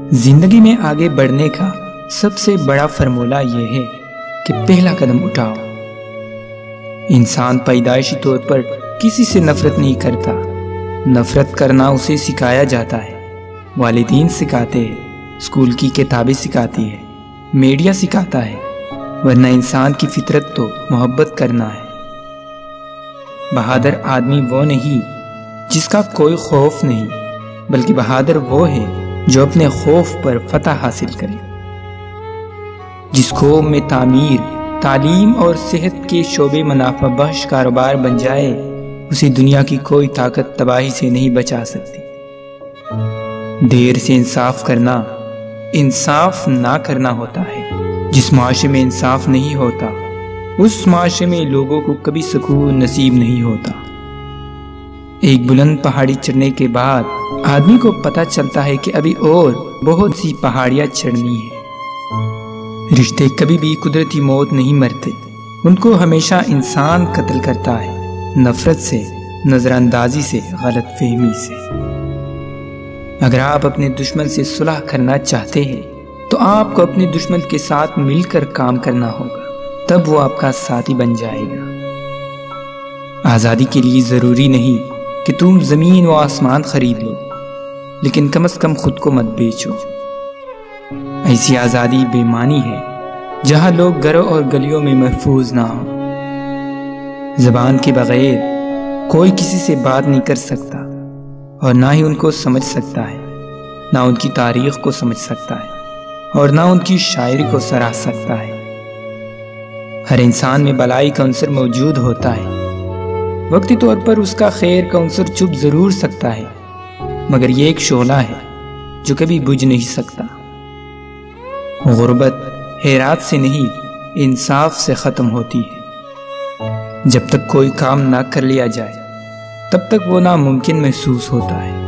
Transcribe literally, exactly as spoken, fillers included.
زندگی میں آگے بڑھنے کا سب سے بڑا فرمولہ یہ ہے کہ پہلا قدم اٹھاؤ۔ انسان پیدائشی طور پر کسی سے نفرت نہیں کرتا، نفرت کرنا اسے سکھایا جاتا ہے۔ والدین سکھاتے ہیں، اسکول کی کتابیں سکھاتی ہے، میڈیا سکھاتا ہے، ورنہ انسان کی فطرت تو محبت کرنا ہے۔ بہادر آدمی وہ نہیں جس کا کوئی خوف نہیں، بلکہ بہادر وہ ہے جو اپنے خوف پر فتح حاصل کرے۔ جس قوم میں تعمیر، تعلیم اور صحت کے شعبے منافع بخش کاروبار بن جائے، اسے دنیا کی کوئی طاقت تباہی سے نہیں بچا سکتی۔ دیر سے انصاف کرنا انصاف نہ کرنا ہوتا ہے۔ جس معاشرے میں انصاف نہیں ہوتا، اس معاشرے میں لوگوں کو کبھی سکون نصیب نہیں ہوتا۔ ایک بلند پہاڑی چڑھنے کے بعد آدمی کو پتہ چلتا ہے کہ ابھی اور بہت سی پہاڑیاں چڑھنی ہیں۔ رشتے کبھی بھی قدرتی موت نہیں مرتے، ان کو ہمیشہ انسان قتل کرتا ہے، نفرت سے، نظر اندازی سے، غلط فہمی سے۔ اگر آپ اپنے دشمن سے صلح کرنا چاہتے ہیں تو آپ کو اپنے دشمن کے ساتھ مل کر کام کرنا ہوگا، تب وہ آپ کا ساتھی بن جائے گا۔ آزادی کے لیے ضروری نہیں کہ تم زمین و آسمان خرید لو، لیکن کم از کم خود کو مت بیچو۔ ایسی آزادی بے معنی ہے جہاں لوگ گھروں اور گلیوں میں محفوظ نہ ہوں۔ زبان کے بغیر کوئی کسی سے بات نہیں کر سکتا، اور نہ ہی ان کو سمجھ سکتا ہے، نہ ان کی تاریخ کو سمجھ سکتا ہے، اور نہ ان کی شاعری کو سراہ سکتا ہے۔ ہر انسان میں بلائی کا عنصر موجود ہوتا ہے، وقتی طور پر اس کا خیر کا عنصر چھپ ضرور سکتا ہے، مگر یہ ایک شعلہ ہے جو کبھی بجھ نہیں سکتا۔ غربت خیرات سے نہیں، انصاف سے ختم ہوتی ہے۔ جب تک کوئی کام نہ کر لیا جائے، تب تک وہ ناممکن محسوس ہوتا ہے۔